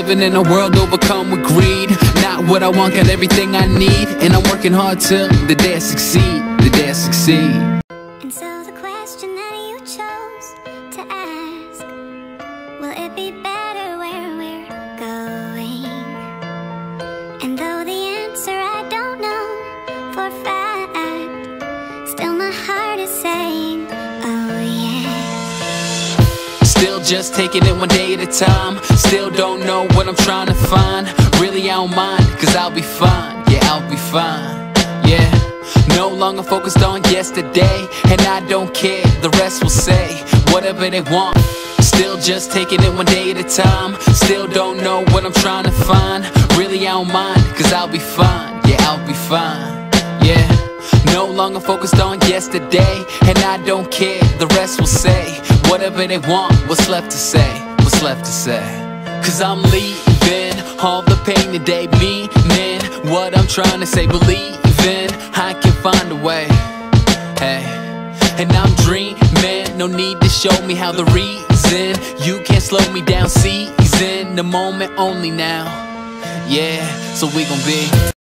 living in a world overcome with greed. Not what I want, got everything I need, and I'm working hard till the day I succeed, the day I succeed. And so the question that you chose to ask, will it be better where we're going? And though the answer I don't know for a fact, still my heart is saying, oh yeah. Still just taking it one day at a time. Still don't know what I'm trying to find. Really I don't mind, cause I'll be fine. Yeah, I'll be fine. Yeah, no longer focused on yesterday, and I don't care, the rest will say whatever they want. Still just taking it one day at a time. Still don't know what I'm trying to find. Really I don't mind, cause I'll be fine. Yeah, I'll be fine. Yeah, no longer focused on yesterday, and I don't care, the rest will say whatever they want. What's left to say? What's left to say? Cause I'm leaving all the pain today, meaning what I'm trying to say. Believing I can find a way, hey. And I'm dreaming, no need to show me how the reason. You can't slow me down, season the moment only now. Yeah, so we gon' be